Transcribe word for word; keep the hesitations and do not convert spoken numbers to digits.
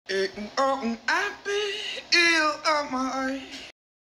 Eh, oh, I be ill of my eye.